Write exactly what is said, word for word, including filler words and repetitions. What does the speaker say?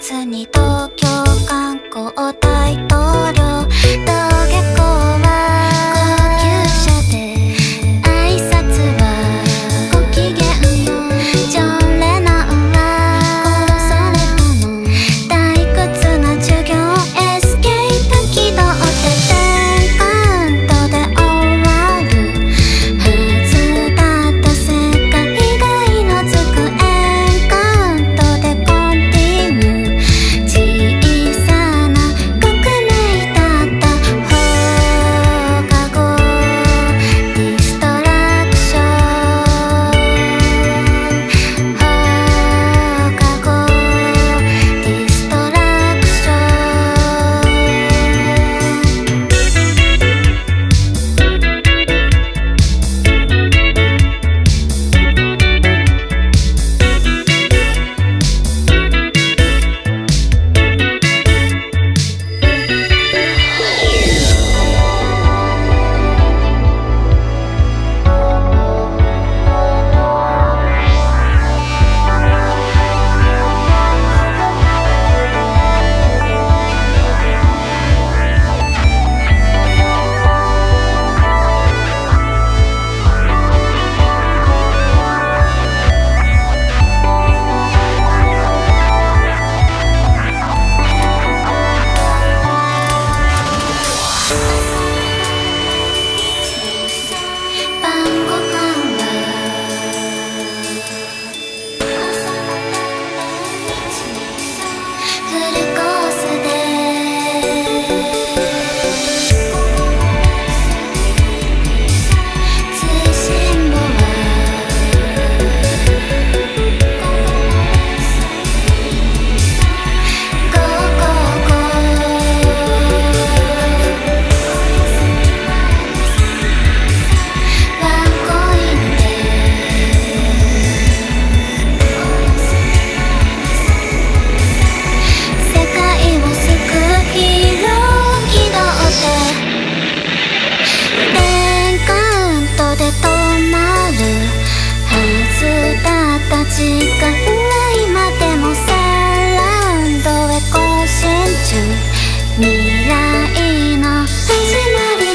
つに東京観光大統領登下校は高級車で挨拶はご機嫌よジョン・レノンは殺されたの退屈な授業エスケープ起動ってテンカウントで終わるはずだった世界外の机エンカウントでコンティニュー小さな革命だった放課後ディストラクション放課後ディストラクション晩ご飯はフルコースで通信簿はゴーゴーゴーワンコインで世界を救うヒーロー気取ってテンカウントで止まるはずだった時間は今でもサラウンドへ更新中未来の始まり